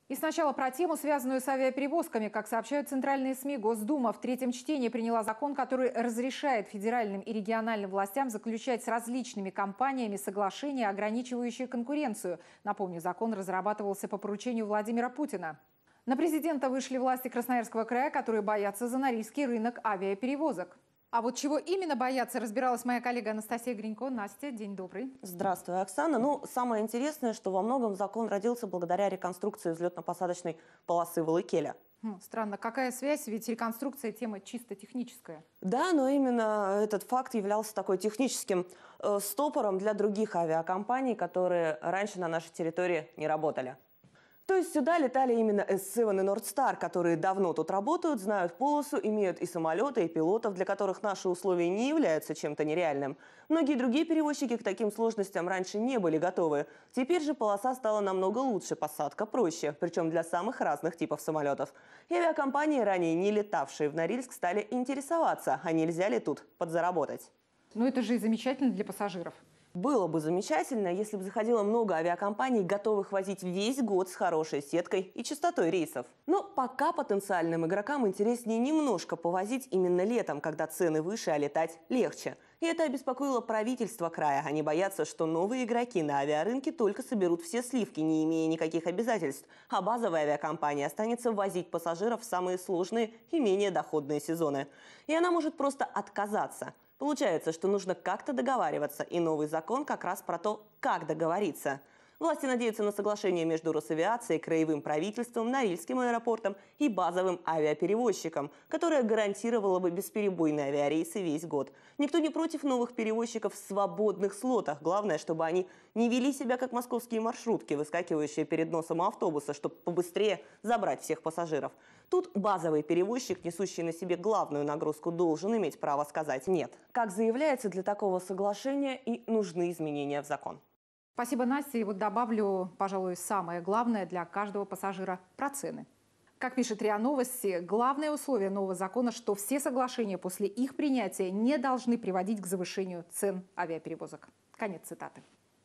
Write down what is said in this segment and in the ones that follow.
И сначала про тему, связанную с авиаперевозками. Как сообщают центральные СМИ, Госдума в третьем чтении приняла закон, который разрешает федеральным и региональным властям заключать с различными компаниями соглашения, ограничивающие конкуренцию. Напомню, закон разрабатывался по поручению Владимира Путина. На президента вышли власти Красноярского края, которые боятся за норильский рынок авиаперевозок. А вот чего именно боятся, разбиралась моя коллега Анастасия Гринько. Настя, день добрый. Здравствуй, Оксана. Самое интересное, что во многом закон родился благодаря реконструкции взлетно-посадочной полосы Валыкеля. Странно, какая связь? Ведь реконструкция тема чисто техническая. Да, но именно этот факт являлся такой техническим стопором для других авиакомпаний, которые раньше на нашей территории не работали. То есть сюда летали именно S7 и Northstar, которые давно тут работают, знают полосу, имеют и самолеты, и пилотов, для которых наши условия не являются чем-то нереальным. Многие другие перевозчики к таким сложностям раньше не были готовы. Теперь же полоса стала намного лучше, посадка проще, причем для самых разных типов самолетов. И авиакомпании, ранее не летавшие в Норильск, стали интересоваться, а нельзя ли тут подзаработать. Ну это же и замечательно для пассажиров. Было бы замечательно, если бы заходило много авиакомпаний, готовых возить весь год с хорошей сеткой и частотой рейсов. Но пока потенциальным игрокам интереснее немножко повозить именно летом, когда цены выше, а летать легче. И это обеспокоило правительство края. Они боятся, что новые игроки на авиарынке только соберут все сливки, не имея никаких обязательств. А базовая авиакомпания останется возить пассажиров в самые сложные и менее доходные сезоны. И она может просто отказаться. Получается, что нужно как-то договариваться, и новый закон как раз про то, как договориться. Власти надеются на соглашение между Росавиацией, краевым правительством, Норильским аэропортом и базовым авиаперевозчиком, которое гарантировало бы бесперебойные авиарейсы весь год. Никто не против новых перевозчиков в свободных слотах. Главное, чтобы они не вели себя как московские маршрутки, выскакивающие перед носом автобуса, чтобы побыстрее забрать всех пассажиров. Тут базовый перевозчик, несущий на себе главную нагрузку, должен иметь право сказать «нет». Как заявляется, для такого соглашения и нужны изменения в закон. Спасибо, Настя. И вот добавлю, пожалуй, самое главное для каждого пассажира – про цены. Как пишет РИА Новости, главное условие нового закона, что все соглашения после их принятия не должны приводить к завышению цен авиаперевозок. Конец цитаты.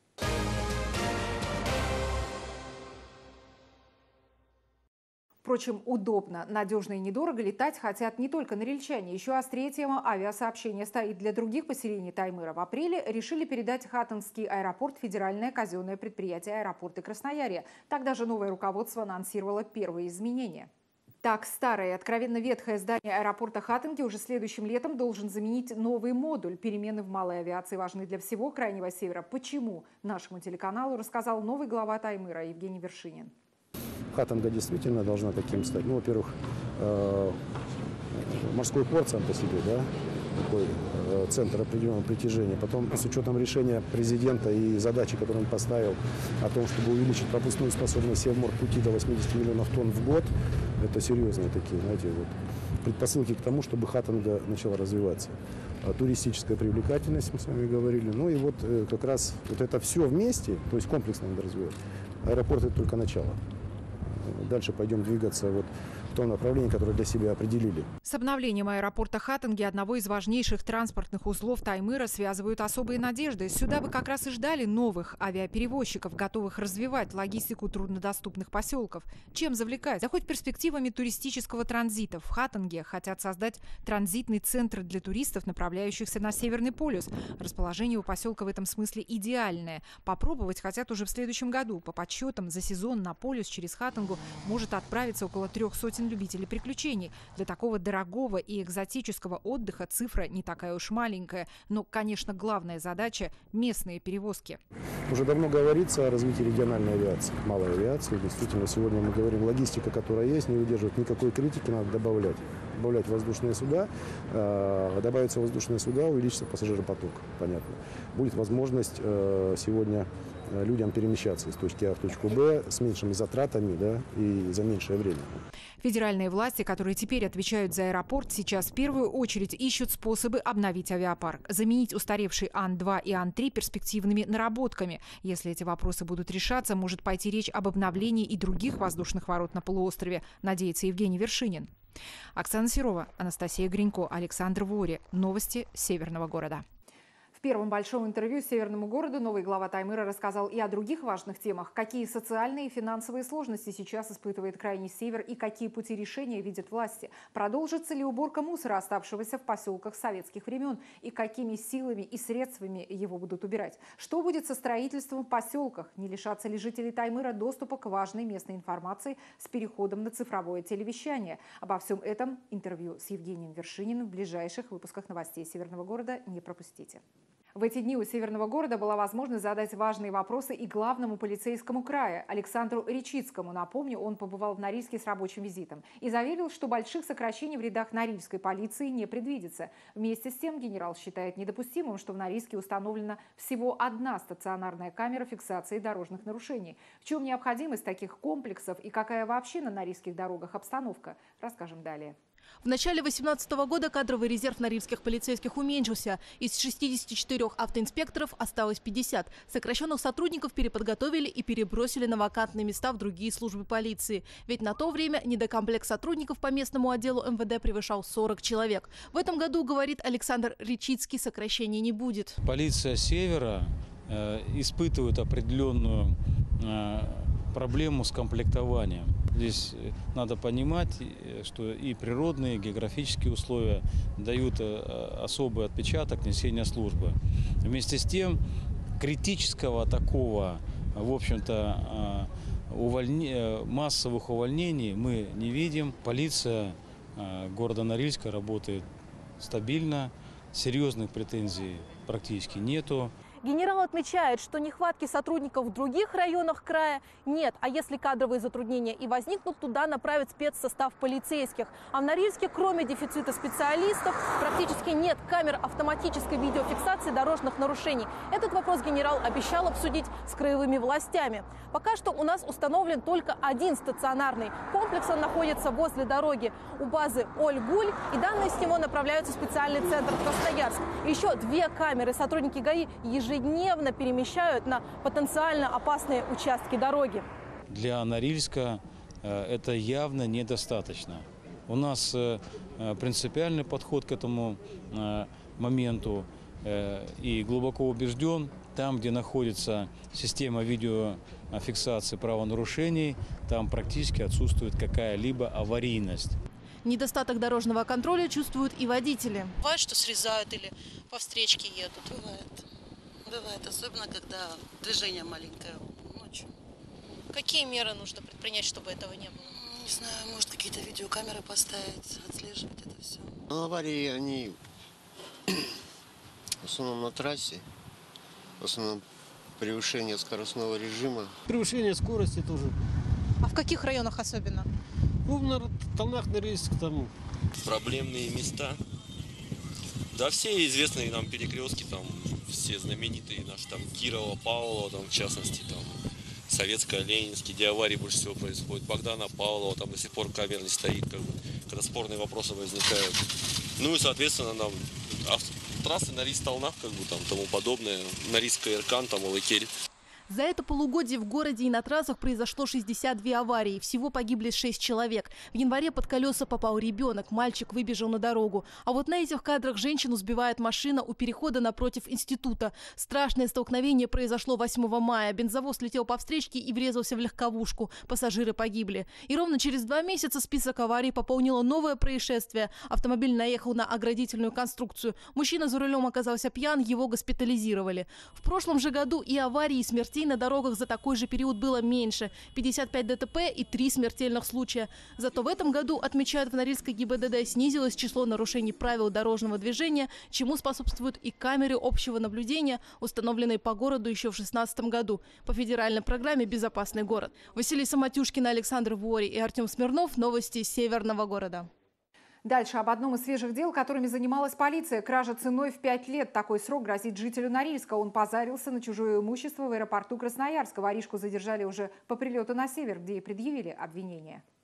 Впрочем, удобно, надежно и недорого летать хотят не только норильчане. Еще острее тема авиасообщения стоит для других поселений Таймыра. В апреле решили передать Хатанский аэропорт в федеральное казенное предприятие «Аэропорты Красноярья». Тогда же новое руководство анонсировало первые изменения. Так, старое и откровенно ветхое здание аэропорта Хатанги уже следующим летом должен заменить новый модуль. Перемены в малой авиации важны для всего Крайнего Севера. Почему? Нашему телеканалу рассказал новый глава Таймыра Евгений Вершинин. Хатанга действительно должна таким стать. Ну, во-первых, морской порт сам по себе, да, такой центр определенного притяжения. Потом, с учетом решения президента и задачи, которую он поставил о том, чтобы увеличить пропускную способность Севморпути до 80 миллионов тонн в год, это серьезные такие, знаете, вот, предпосылки к тому, чтобы Хатанга начала развиваться. Туристическая привлекательность, мы с вами говорили. Ну и вот как раз вот это все вместе, то есть комплексно надо развивать. Аэропорт – это только начало. Дальше пойдем двигаться вот в том направлении, которое для себя определили. С обновлением аэропорта Хатанги, одного из важнейших транспортных узлов Таймыра, связывают особые надежды. Сюда бы как раз и ждали новых авиаперевозчиков, готовых развивать логистику труднодоступных поселков. Чем завлекать? Да хоть перспективами туристического транзита. В Хатанге хотят создать транзитный центр для туристов, направляющихся на Северный полюс. Расположение у поселка в этом смысле идеальное. Попробовать хотят уже в следующем году. По подсчетам, за сезон на полюс через Хатангу может отправиться около 300 любителей приключений. Для такого дорогого и экзотического отдыха цифра не такая уж маленькая. Но, конечно, главная задача – местные перевозки. Уже давно говорится о развитии региональной авиации, малой авиации. Действительно, сегодня мы говорим, логистика, которая есть, не выдерживает никакой критики, надо добавлять. Добавлять воздушные суда, добавятся воздушные суда, увеличится пассажиропоток, понятно. Будет возможность сегодня людям перемещаться из точки А в точку Б с меньшими затратами, да, и за меньшее время. Федеральные власти, которые теперь отвечают за аэропорт, сейчас в первую очередь ищут способы обновить авиапарк, заменить устаревший Ан-2 и Ан-3 перспективными наработками. Если эти вопросы будут решаться, может пойти речь об обновлении и других воздушных ворот на полуострове, надеется Евгений Вершинин. Оксана Серова, Анастасия Гринько, Александр Вори. Новости Северного города. первом большом интервью Северному городу новый глава Таймыра рассказал и о других важных темах. Какие социальные и финансовые сложности сейчас испытывает крайний север и какие пути решения видят власти. Продолжится ли уборка мусора, оставшегося в поселках советских времен, и какими силами и средствами его будут убирать. Что будет со строительством в поселках? Не лишатся ли жители Таймыра доступа к важной местной информации с переходом на цифровое телевещание? Обо всем этом интервью с Евгением Вершининым в ближайших выпусках новостей Северного города не пропустите. В эти дни у Северного города была возможность задать важные вопросы и главному полицейскому края Александру Речицкому. Напомню, он побывал в Норильске с рабочим визитом и заверил, что больших сокращений в рядах норильской полиции не предвидится. Вместе с тем генерал считает недопустимым, что в Норильске установлена всего одна стационарная камера фиксации дорожных нарушений. В чем необходимость таких комплексов и какая вообще на норильских дорогах обстановка, расскажем далее. В начале 2018 года кадровый резерв норильских полицейских уменьшился. Из 64 автоинспекторов осталось 50. Сокращенных сотрудников переподготовили и перебросили на вакантные места в другие службы полиции. Ведь на то время недокомплект сотрудников по местному отделу МВД превышал 40 человек. В этом году, говорит Александр Речицкий, сокращений не будет. Полиция Севера испытывает определенную проблему с комплектованием. Здесь надо понимать, что и природные, и географические условия дают особый отпечаток несения службы. Вместе с тем, критического такого, в общем-то, массовых увольнений мы не видим. Полиция города Норильска работает стабильно, серьезных претензий практически нету. Генерал отмечает, что нехватки сотрудников в других районах края нет. А если кадровые затруднения и возникнут, туда направят спецсостав полицейских. А в Норильске, кроме дефицита специалистов, практически нет камер автоматической видеофиксации дорожных нарушений. Этот вопрос генерал обещал обсудить с краевыми властями. Пока что у нас установлен только один стационарный комплекс. Он находится возле дороги у базы Оль-Гуль. И данные с него направляются в специальный центр Красноярск. Еще 2 камеры сотрудники ГАИ ежедневно перемещают на потенциально опасные участки дороги. Для Норильска это явно недостаточно. У нас принципиальный подход к этому моменту и глубоко убежден, там, где находится система видеофиксации правонарушений, там практически отсутствует какая-либо аварийность. Недостаток дорожного контроля чувствуют и водители. Бывает, что срезают или по встречке едут. Бывает, особенно когда движение маленькое ночью. Какие меры нужно предпринять, чтобы этого не было? Не знаю, может какие-то видеокамеры поставить, отслеживать это все. Ну, аварии, они в основном на трассе, в основном превышение скоростного режима. Превышение скорости тоже. А в каких районах особенно? Ну, на Толнах, Норильск, там. Проблемные места. Да, все известные нам перекрестки, там все знаменитые наши, там Кирова, Павлова, там в частности, там Советская, Ленинский, где аварии больше всего происходит. Богдана, Павлова, там до сих пор камер не стоит, когда спорные вопросы возникают. Ну и, соответственно, нам трассы Норильск-Толнах, там тому подобное, Норильск-Иркан, там Алыкель. За это полугодие в городе и на трассах произошло 62 аварии. Всего погибли 6 человек. В январе под колеса попал ребенок. Мальчик выбежал на дорогу. А вот на этих кадрах женщину сбивает машина у перехода напротив института. Страшное столкновение произошло 8 мая. Бензовоз летел по встречке и врезался в легковушку. Пассажиры погибли. И ровно через 2 месяца список аварий пополнило новое происшествие. Автомобиль наехал на оградительную конструкцию. Мужчина за рулем оказался пьян, его госпитализировали. В прошлом же году и аварии, и смертей на дорогах за такой же период было меньше – 55 ДТП и 3 смертельных случая. Зато в этом году, отмечают в Норильской ГИБДД, снизилось число нарушений правил дорожного движения, чему способствуют и камеры общего наблюдения, установленные по городу еще в 2016 году по федеральной программе «Безопасный город». Василиса Матюшкина, Александр Вори и Артем Смирнов. Новости Северного города. Дальше об одном из свежих дел, которыми занималась полиция. Кража ценой в 5 лет. Такой срок грозит жителю Норильска. Он позарился на чужое имущество в аэропорту Красноярска. Воришку задержали уже по прилету на север, где и предъявили обвинение.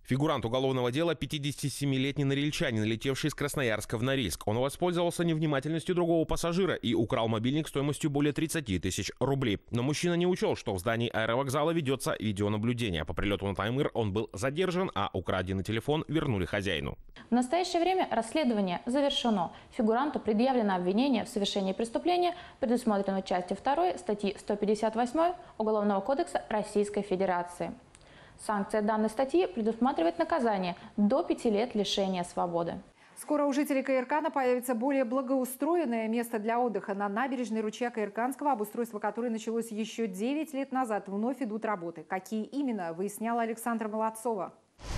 Фигурант уголовного дела – 57-летний норильчанин, летевший из Красноярска в Норильск. Он воспользовался невнимательностью другого пассажира и украл мобильник стоимостью более 30 тысяч рублей. Но мужчина не учел, что в здании аэровокзала ведется видеонаблюдение. По прилету на Таймыр он был задержан, а украденный телефон вернули хозяину. В настоящее время расследование завершено. Фигуранту предъявлено обвинение в совершении преступления, предусмотрено частью 2 статьи 158 Уголовного кодекса Российской Федерации. Санкция данной статьи предусматривает наказание до 5 лет лишения свободы. Скоро у жителей Каиркана появится более благоустроенное место для отдыха. На набережной ручья Каирканского, обустройство которой началось еще 9 лет назад, вновь идут работы. Какие именно, выясняла Александра Молодцова.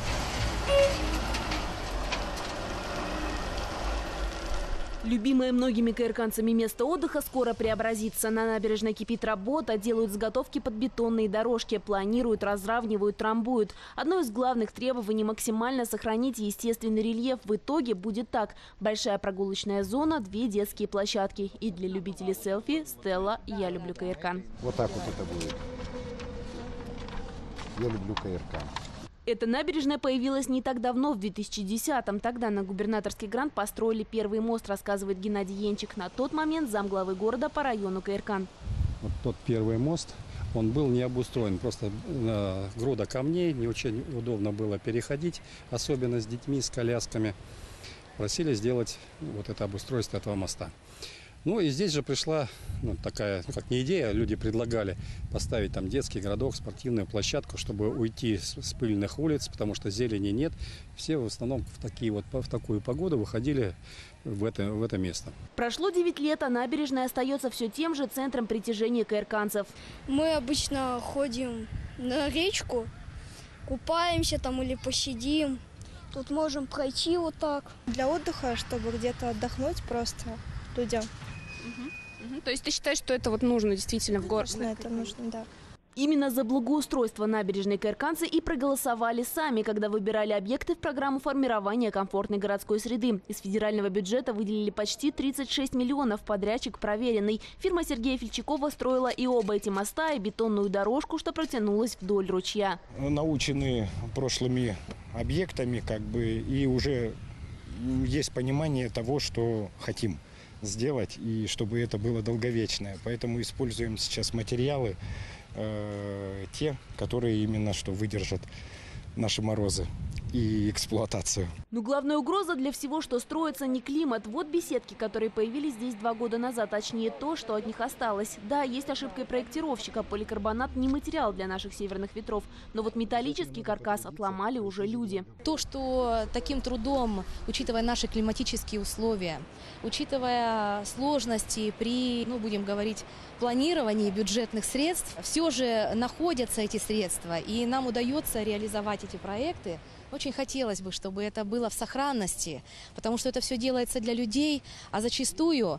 Любимое многими каирканцами место отдыха скоро преобразится. На набережной кипит работа, делают заготовки под бетонные дорожки, планируют, разравнивают, трамбуют. Одно из главных требований – максимально сохранить естественный рельеф. В итоге будет так. Большая прогулочная зона, 2 детские площадки. И для любителей селфи – стелла «Я люблю Каиркан». Вот так вот это будет. Я люблю Каиркан. Эта набережная появилась не так давно, в 2010-м. Тогда на губернаторский грант построили первый мост, рассказывает Геннадий Енчик. На тот момент замглавы города по району Каиркан. Вот тот первый мост, он был не обустроен. Просто груда камней, не очень удобно было переходить, особенно с детьми, с колясками. Просили сделать вот это обустройство этого моста. Ну и здесь же пришла такая, как не идея, люди предлагали поставить там детский городок, спортивную площадку, чтобы уйти с пыльных улиц, потому что зелени нет. Все в основном в такую погоду выходили в это место. Прошло 9 лет, а набережная остается все тем же центром притяжения каирканцев. Мы обычно ходим на речку, купаемся там или посидим. Тут можем пройти вот так. Для отдыха, чтобы где-то отдохнуть просто людям. То есть ты считаешь, что это вот нужно действительно в городе? Конечно, это нужно, да. Именно за благоустройство набережной каирканцы и проголосовали сами, когда выбирали объекты в программу формирования комфортной городской среды. Из федерального бюджета выделили почти 36 миллионов. Подрядчик проверенный. Фирма Сергея Фельчакова строила и оба эти моста, и бетонную дорожку, что протянулась вдоль ручья. Научены прошлыми объектами, и уже есть понимание того, что хотим сделать, и чтобы это было долговечное. Поэтому используем сейчас материалы, те, которые именно что выдержат наши морозы и эксплуатацию. Но главная угроза для всего, что строится, не климат. Вот беседки, которые появились здесь 2 года назад, точнее то, что от них осталось. Да, есть ошибка проектировщика. Поликарбонат не материал для наших северных ветров. Но вот металлический каркас отломали уже люди. То, что таким трудом, учитывая наши климатические условия, учитывая сложности при, будем говорить, планировании бюджетных средств, все же находятся эти средства, и нам удается реализовать эти проекты. Очень хотелось бы, чтобы это было в сохранности, потому что это все делается для людей, а зачастую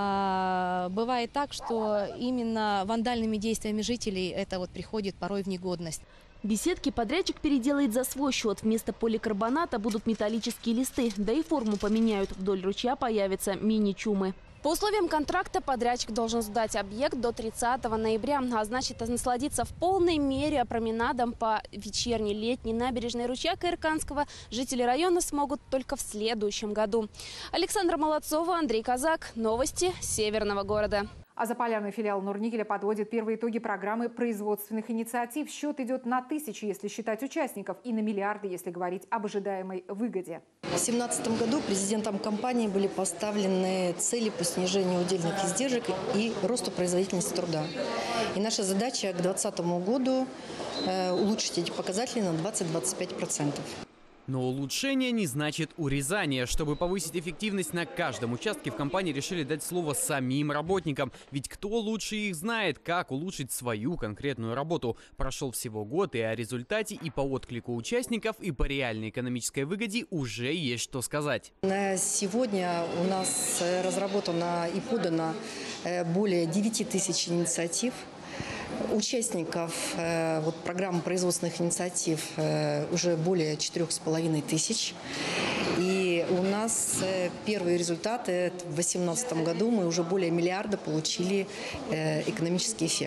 бывает так, что именно вандальными действиями жителей это приходит порой в негодность. Беседки подрядчик переделает за свой счет. Вместо поликарбоната будут металлические листы, да и форму поменяют. Вдоль ручья появятся мини-чумы. По условиям контракта подрядчик должен сдать объект до 30 ноября, а значит насладиться в полной мере променадом по вечерней летней набережной ручья Каирканского жители района смогут только в следующем году. Александра Молодцова, Андрей Казак. Новости Северного города. А Заполярный филиал Норникеля подводит первые итоги программы производственных инициатив. Счет идет на тысячи, если считать участников, и на миллиарды, если говорить об ожидаемой выгоде. В 2017 году президентом компании были поставлены цели по снижению удельных издержек и росту производительности труда. И наша задача к 2020 году улучшить эти показатели на 20-25%. Но улучшение не значит урезание. Чтобы повысить эффективность на каждом участке, в компании решили дать слово самим работникам. Ведь кто лучше их знает, как улучшить свою конкретную работу. Прошел всего год, и о результате, и по отклику участников, и по реальной экономической выгоде уже есть что сказать. На сегодня у нас разработано и подано более 9 тысяч инициатив. Участников программы производственных инициатив уже более 4,5 тысяч. И у нас первые результаты в 2018 году мы уже более миллиарда получили экономический эффект.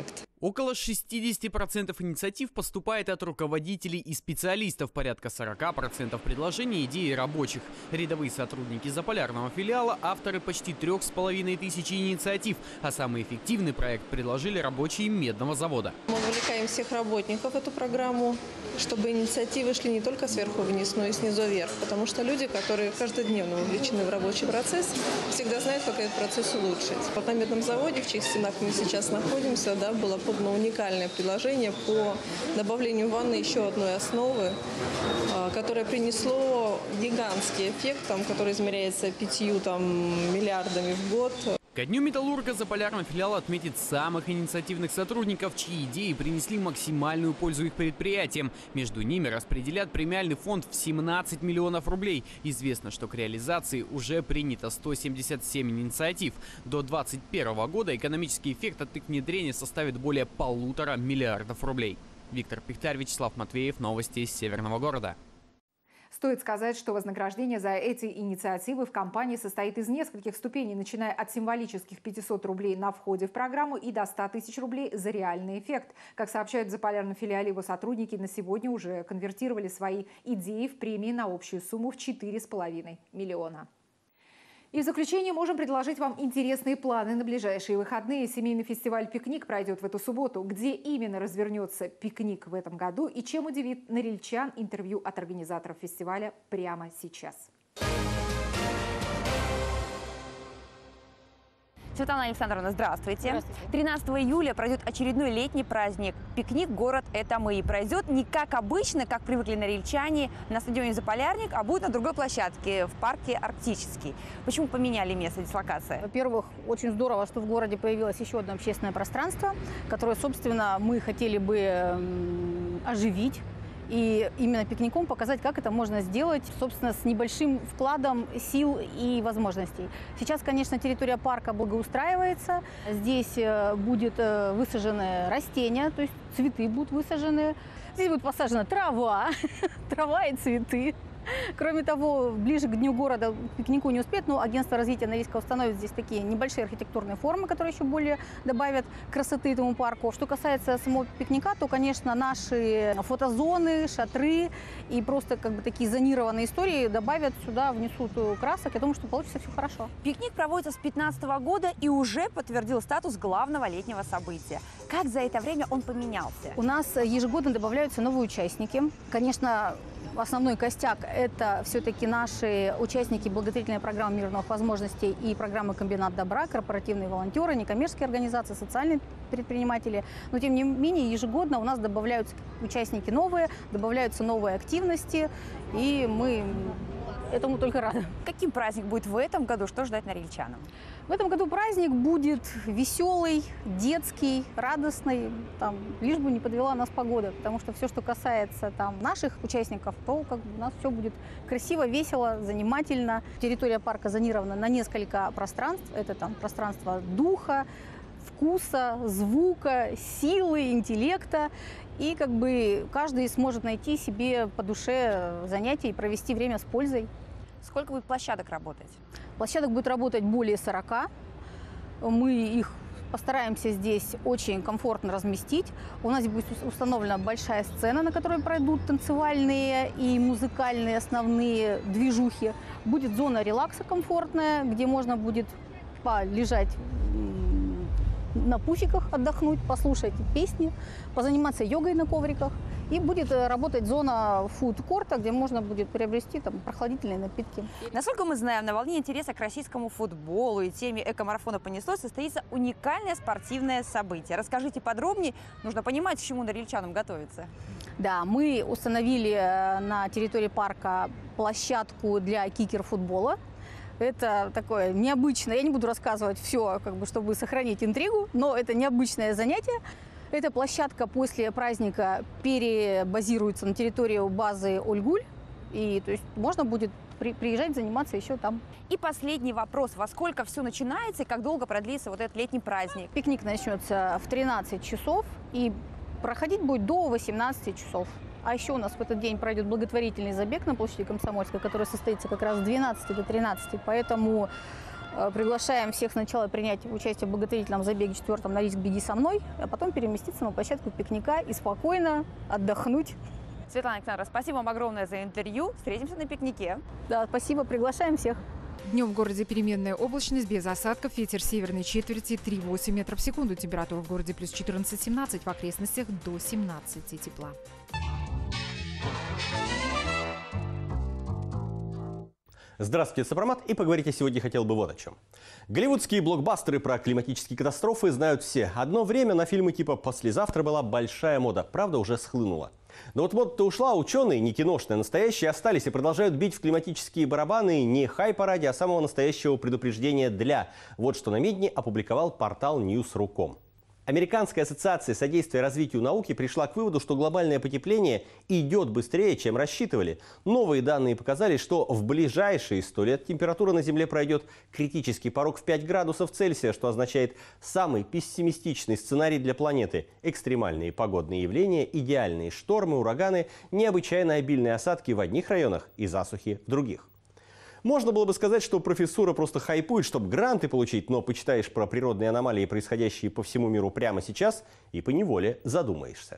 Около 60% инициатив поступает от руководителей и специалистов, порядка 40% предложений идеи рабочих. Рядовые сотрудники заполярного филиала – авторы почти 3500 инициатив, а самый эффективный проект предложили рабочие Медного завода. Мы вовлекаем всех работников в эту программу, чтобы инициативы шли не только сверху вниз, но и снизу вверх, потому что люди, которые каждодневно вовлечены в рабочий процесс, всегда знают, как этот процесс улучшить. Вот на Медном заводе, в чьих стенах мы сейчас находимся, было подано уникальное предложение по добавлению в ванны еще одной основы, которое принесло гигантский эффект, который измеряется 5 миллиардами в год. Ко дню металлурга Заполярный филиал отметит самых инициативных сотрудников, чьи идеи принесли максимальную пользу их предприятиям. Между ними распределят премиальный фонд в 17 миллионов рублей. Известно, что к реализации уже принято 177 инициатив. До 2021 года экономический эффект от их внедрения составит более 1,5 миллиарда рублей. Виктор Пихтарь, Вячеслав Матвеев. Новости из Северного города. Стоит сказать, что вознаграждение за эти инициативы в компании состоит из нескольких ступеней, начиная от символических 500 рублей на входе в программу и до 100 тысяч рублей за реальный эффект. Как сообщают в Заполярном филиале, его сотрудники на сегодня уже конвертировали свои идеи в премии на общую сумму в 4,5 миллиона. И в заключение можем предложить вам интересные планы на ближайшие выходные. Семейный фестиваль «Пикник» пройдет в эту субботу. Где именно развернется пикник в этом году и чем удивит норильчан, интервью от организаторов фестиваля прямо сейчас. Светлана Александровна, здравствуйте. Здравствуйте. 13 июля пройдет очередной летний праздник «Пикник. Город – это мы». И пройдет не как обычно, как привыкли норильчане, на стадионе «Заполярник», а будет на другой площадке, в парке «Арктический». Почему поменяли место дислокации? Во-первых, очень здорово, что в городе появилось еще одно общественное пространство, которое, собственно, мы хотели бы оживить. И именно пикником показать, как это можно сделать, собственно, с небольшим вкладом сил и возможностей. Сейчас, конечно, территория парка благоустраивается. Здесь будет высажены растения, то есть цветы будут высажены. Здесь будет посажена трава, трава и цветы. Кроме того, ближе к Дню города к пикнику не успеет, но агентство развития Норильска установит здесь такие небольшие архитектурные формы, которые еще более добавят красоты этому парку. Что касается самого пикника, то, конечно, наши фотозоны, шатры и просто такие зонированные истории добавят сюда, внесут красок. Я думаю, что получится все хорошо. Пикник проводится с 2015 года и уже подтвердил статус главного летнего события. Как за это время он поменялся? У нас ежегодно добавляются новые участники. Конечно, основной костяк – это все-таки наши участники благотворительной программы «Мир новых возможностей» и программы «Комбинат добра», корпоративные волонтеры, некоммерческие организации, социальные предприниматели. Но, тем не менее, ежегодно у нас добавляются участники новые, добавляются новые активности, и мы этому только рады. Каким праздник будет в этом году? Что ждать норильчанам? В этом году праздник будет веселый, детский, радостный, лишь бы не подвела нас погода, потому что все, что касается наших участников, то у нас все будет красиво, весело, занимательно. Территория парка зонирована на несколько пространств. Это пространство духа, вкуса, звука, силы, интеллекта. И каждый сможет найти себе по душе занятия и провести время с пользой. Сколько будет площадок работать? Площадок будет работать более 40. Мы их постараемся здесь очень комфортно разместить. У нас будет установлена большая сцена, на которой пройдут танцевальные и музыкальные основные движухи. Будет зона релакса комфортная, где можно будет полежать на пуфиках, отдохнуть, послушать песни, позаниматься йогой на ковриках. И будет работать зона фуд-корта, где можно будет приобрести прохладительные напитки. Насколько мы знаем, на волне интереса к российскому футболу и теме эко-марафона «Понеслось» состоится уникальное спортивное событие. Расскажите подробнее. Нужно понимать, к чему норильчанам готовиться. Да, мы установили на территории парка площадку для кикер-футбола. Это такое необычное, я не буду рассказывать все, чтобы сохранить интригу, но это необычное занятие. Эта площадка после праздника перебазируется на территорию базы Ольгуль, и то есть можно будет приезжать, заниматься еще там. И последний вопрос. Во сколько все начинается и как долго продлится этот летний праздник? Пикник начнется в 13 часов и проходить будет до 18 часов. А еще у нас в этот день пройдет благотворительный забег на площади Комсомольской, который состоится как раз с 12 до 13. Поэтому Приглашаем всех сначала принять участие в благотворительном забеге 4-м «На риск, беги со мной», а потом переместиться на площадку пикника и спокойно отдохнуть. Светлана Александровна, спасибо вам огромное за интервью. Встретимся на пикнике. Да, спасибо, приглашаем всех. Днем в городе переменная облачность, без осадков, ветер северной четверти 3,8 метров в секунду. Температура в городе плюс 14-17, в окрестностях до 17 тепла. Здравствуйте, это Сопромат, и поговорить я сегодня хотел бы вот о чем. Голливудские блокбастеры про климатические катастрофы знают все. Одно время на фильмы типа «Послезавтра» была большая мода, правда уже схлынула. Но вот мода-то ушла, ученые, не киношные, настоящие остались и продолжают бить в климатические барабаны не хайпа ради, а самого настоящего предупреждения для. Вот что намедни опубликовал портал News.ru.com. Американская ассоциация содействия развитию науки пришла к выводу, что глобальное потепление идет быстрее, чем рассчитывали. Новые данные показали, что в ближайшие 100 лет температура на Земле пройдет критический порог в 5 градусов Цельсия, что означает самый пессимистичный сценарий для планеты. Экстремальные погодные явления, идеальные штормы, ураганы, необычайно обильные осадки в одних районах и засухи в других. Можно было бы сказать, что профессура просто хайпует, чтобы гранты получить, но почитаешь про природные аномалии, происходящие по всему миру прямо сейчас, и поневоле задумаешься.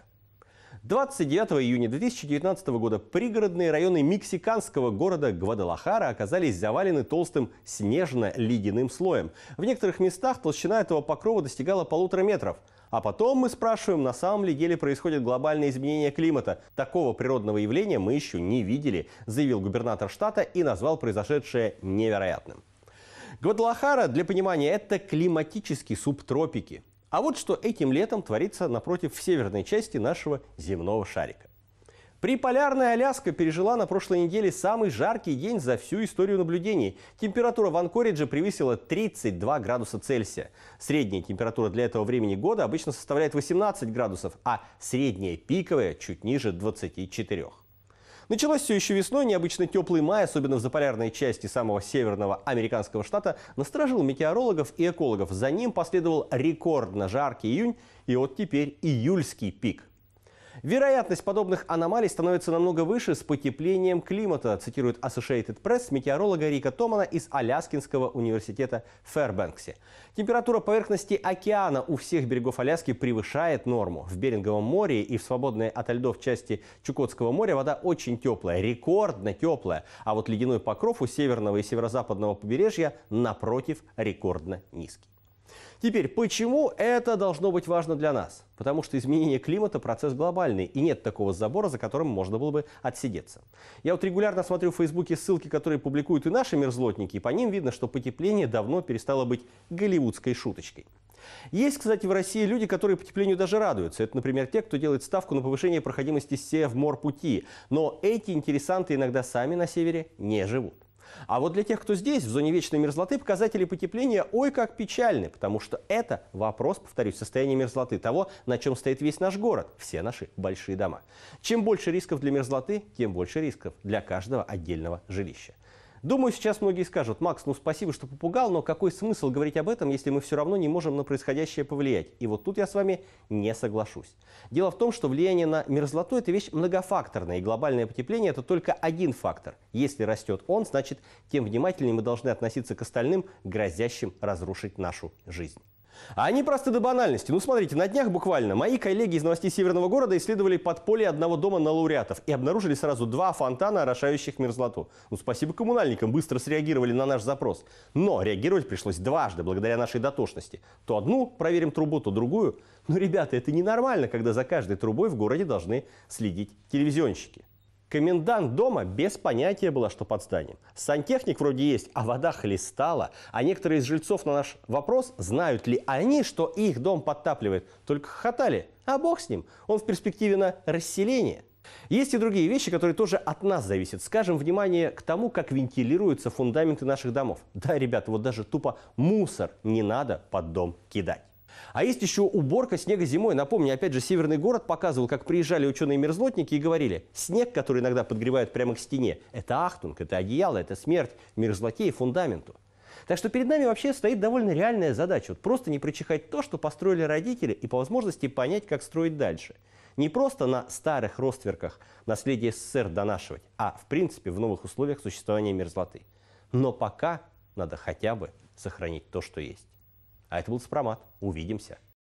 29 июня 2019 года пригородные районы мексиканского города Гвадалахара оказались завалены толстым снежно-ледяным слоем. В некоторых местах толщина этого покрова достигала 1,5 метров. А потом мы спрашиваем, на самом ли деле происходит глобальное изменение климата. Такого природного явления мы еще не видели, заявил губернатор штата и назвал произошедшее невероятным. Гвадалахара, для понимания, это климатические субтропики. А вот что этим летом творится напротив в северной части нашего земного шарика. Приполярная Аляска пережила на прошлой неделе самый жаркий день за всю историю наблюдений. Температура в Анкоридже превысила 32 градуса Цельсия. Средняя температура для этого времени года обычно составляет 18 градусов, а средняя пиковая чуть ниже 24. Началось все еще весной. Необычно теплый май, особенно в заполярной части самого северного американского штата, насторожил метеорологов и экологов. За ним последовал рекордно жаркий июнь и вот теперь июльский пик. Вероятность подобных аномалий становится намного выше с потеплением климата, цитирует Associated Press метеоролога Рика Томана из Аляскинского университета в Фэрбэнксе. Температура поверхности океана у всех берегов Аляски превышает норму. В Беринговом море и в свободной ото льдов части Чукотского моря вода очень теплая, рекордно теплая. А вот ледяной покров у северного и северо-западного побережья, напротив, рекордно низкий. Теперь, почему это должно быть важно для нас? Потому что изменение климата – процесс глобальный, и нет такого забора, за которым можно было бы отсидеться. Я вот регулярно смотрю в Фейсбуке ссылки, которые публикуют и наши мерзлотники, и по ним видно, что потепление давно перестало быть голливудской шуточкой. Есть, кстати, в России люди, которые потеплению даже радуются. Это, например, те, кто делает ставку на повышение проходимости Севморпути. Но эти интересанты иногда сами на севере не живут. А вот для тех, кто здесь, в зоне вечной мерзлоты, показатели потепления ой как печальны, потому что это вопрос, повторюсь, состояния мерзлоты, того, на чем стоит весь наш город, все наши большие дома. Чем больше рисков для мерзлоты, тем больше рисков для каждого отдельного жилища. Думаю, сейчас многие скажут: Макс, ну спасибо, что попугал, но какой смысл говорить об этом, если мы все равно не можем на происходящее повлиять? И вот тут я с вами не соглашусь. Дело в том, что влияние на мерзлоту – это вещь многофакторная, и глобальное потепление – это только один фактор. Если растет он, значит, тем внимательнее мы должны относиться к остальным, грозящим разрушить нашу жизнь. А они просты до банальности. Ну, смотрите, на днях буквально мои коллеги из новостей Северного города исследовали подполье одного дома на Лауреатов и обнаружили сразу 2 фонтана, орошающих мерзлоту. Ну, спасибо коммунальникам, быстро среагировали на наш запрос. Но реагировать пришлось дважды, благодаря нашей дотошности. То одну проверим трубу, то другую. Но, ребята, это ненормально, когда за каждой трубой в городе должны следить телевизионщики. Комендант дома без понятия была, что под зданием. Сантехник вроде есть, а вода хлестала. А некоторые из жильцов на наш вопрос, знают ли они, что их дом подтапливает, только хохотали. А бог с ним, он в перспективе на расселение. Есть и другие вещи, которые тоже от нас зависят. Скажем, внимание к тому, как вентилируются фундаменты наших домов. Да, ребята, вот даже тупо мусор не надо под дом кидать. А есть еще уборка снега зимой. Напомню, опять же, Северный город показывал, как приезжали ученые-мерзлотники и говорили: снег, который иногда подгревают прямо к стене, это ахтунг, это одеяло, это смерть мерзлоте и фундаменту. Так что перед нами вообще стоит довольно реальная задача. Вот просто не прочихать то, что построили родители, и по возможности понять, как строить дальше. Не просто на старых ростверках наследие СССР донашивать, а в принципе в новых условиях существования мерзлоты. Но пока надо хотя бы сохранить то, что есть. А это был Сопромат. Увидимся.